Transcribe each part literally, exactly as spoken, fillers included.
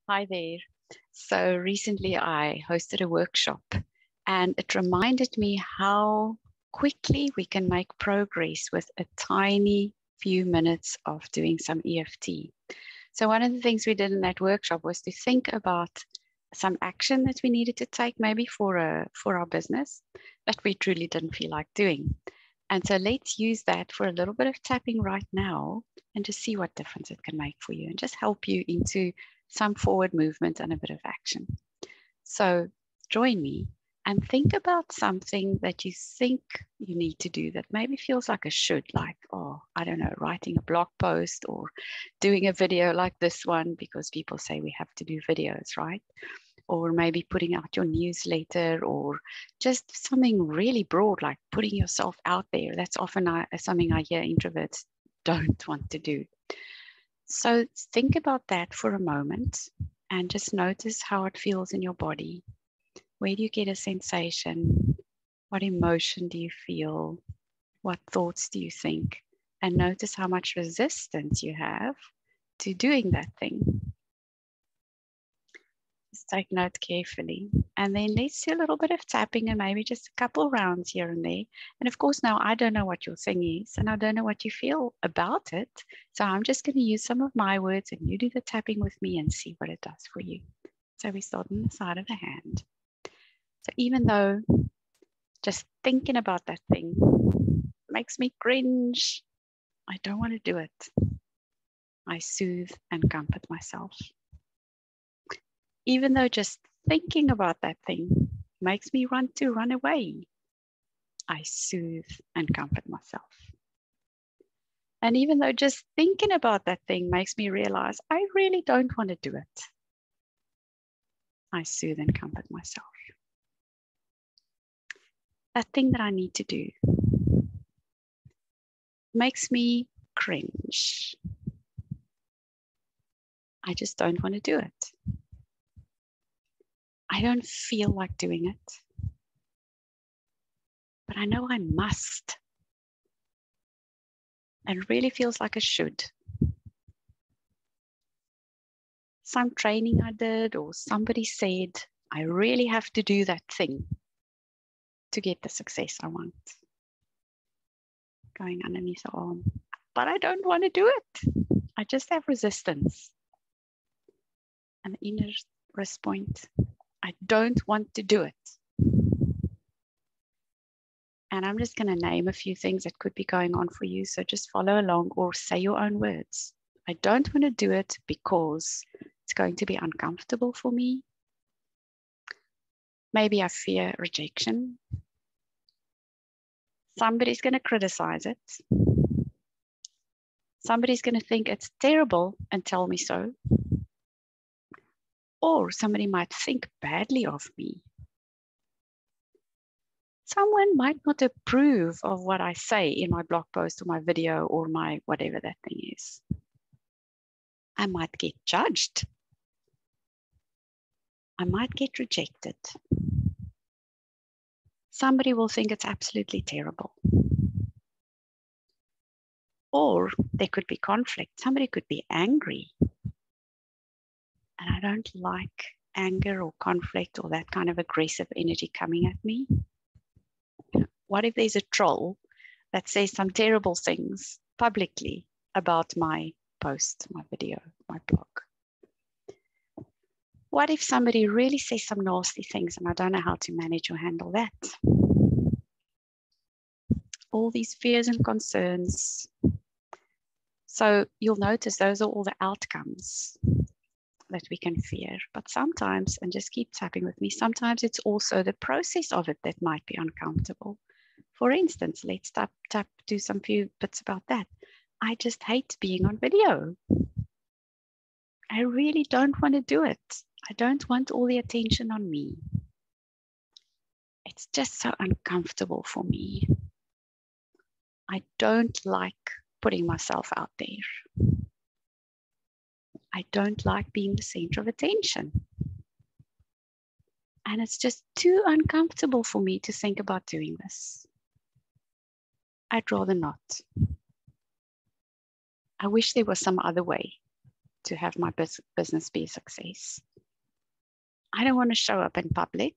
Hi there. So recently I hosted a workshop and it reminded me how quickly we can make progress with a tiny few minutes of doing some E F T. So one of the things we did in that workshop was to think about some action that we needed to take maybe for a, for our business that we truly didn't feel like doing. And so let's use that for a little bit of tapping right now and just see what difference it can make for you and just help you into some forward movement and a bit of action. So join me and think about something that you think you need to do that maybe feels like a should, like, oh, I don't know, writing a blog post or doing a video like this one because people say we have to do videos, right? Or maybe putting out your newsletter, or just something really broad like putting yourself out there. That's often I, something I hear introverts don't want to do. So think about that for a moment and just notice how it feels in your body. Where do you get a sensation? What emotion do you feel? What thoughts do you think? And notice how much resistance you have to doing that thing. Just take note carefully. And then let's do a little bit of tapping and maybe just a couple rounds here and there. And of course, now I don't know what your thing is and I don't know what you feel about it. So I'm just going to use some of my words and you do the tapping with me and see what it does for you. So we start on the side of the hand. So even though just thinking about that thing makes me cringe, I don't want to do it. I soothe and comfort myself. Even though just thinking about that thing makes me want to run away, I soothe and comfort myself. And even though just thinking about that thing makes me realize I really don't want to do it, I soothe and comfort myself. That thing that I need to do makes me cringe. I just don't want to do it. I don't feel like doing it, but I know I must. And it really feels like a should. Some training I did or somebody said, I really have to do that thing to get the success I want. Going underneath the arm. But I don't want to do it. I just have resistance. An inner response. I don't want to do it. And I'm just going to name a few things that could be going on for you. So just follow along or say your own words. I don't want to do it because it's going to be uncomfortable for me. Maybe I fear rejection. Somebody's going to criticize it. Somebody's going to think it's terrible and tell me so. Or somebody might think badly of me. Someone might not approve of what I say in my blog post or my video or my whatever that thing is. I might get judged. I might get rejected. Somebody will think it's absolutely terrible. Or there could be conflict. Somebody could be angry. And I don't like anger or conflict or that kind of aggressive energy coming at me. What if there's a troll that says some terrible things publicly about my post, my video, my blog? What if somebody really says some nasty things and I don't know how to manage or handle that? All these fears and concerns. So you'll notice those are all the outcomes that we can fear. But sometimes, and just keep tapping with me, sometimes it's also the process of it that might be uncomfortable. For instance, let's tap, tap, do some few bits about that. I just hate being on video. I really don't want to do it. I don't want all the attention on me. It's just so uncomfortable for me. I don't like putting myself out there. I don't like being the center of attention. And it's just too uncomfortable for me to think about doing this. I'd rather not. I wish there was some other way. to have my bus business be a success. I don't want to show up in public.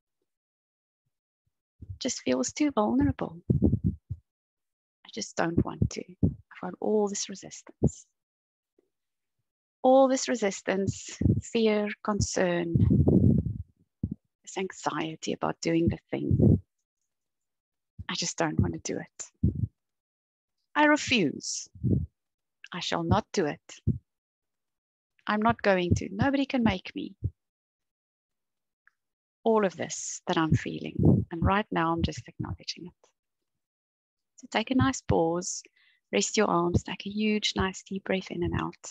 It just feels too vulnerable. I just don't want to. I've got all this resistance. All this resistance, fear, concern, this anxiety about doing the thing. I just don't want to do it. I refuse. I shall not do it. I'm not going to. Nobody can make me. All of this that I'm feeling. And right now, I'm just acknowledging it. So take a nice pause. Rest your arms. Take a huge, nice deep breath in and out.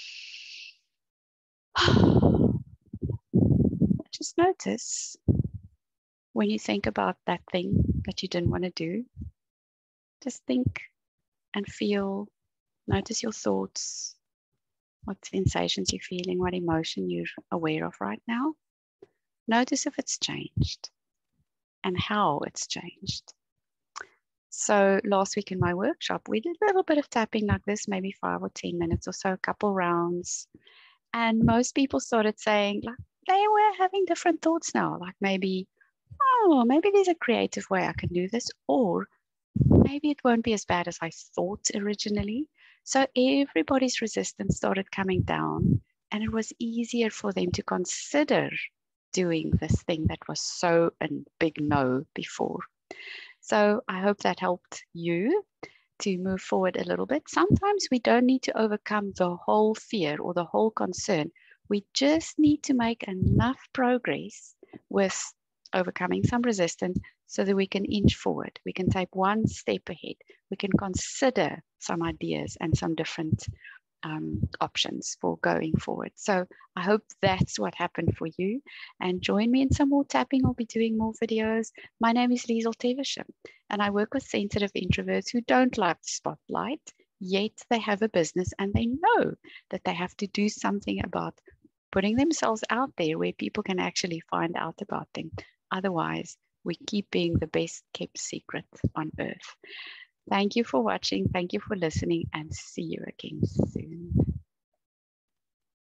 Just notice when you think about that thing that you didn't want to do. Just think and feel. Notice your thoughts. What sensations you're feeling, what emotion you're aware of right now. Notice if it's changed and how it's changed. So last week in my workshop, we did a little bit of tapping like this, maybe five or ten minutes or so, a couple rounds. And most people started saying, like, they were having different thoughts now, like maybe, oh, maybe there's a creative way I can do this, or maybe it won't be as bad as I thought originally. So everybody's resistance started coming down, and it was easier for them to consider doing this thing that was so a big no before. So I hope that helped you to move forward a little bit. Sometimes we don't need to overcome the whole fear or the whole concern. We just need to make enough progress with overcoming some resistance so that we can inch forward. We can take one step ahead. We can consider some ideas and some different um, options for going forward. So I hope that's what happened for you. And join me in some more tapping. I'll be doing more videos. My name is Liesl Teversham, and I work with sensitive introverts who don't like the spotlight, yet they have a business and they know that they have to do something about putting themselves out there where people can actually find out about them. Otherwise, we keep being the best kept secret on earth. Thank you for watching. Thank you for listening, and see you again soon.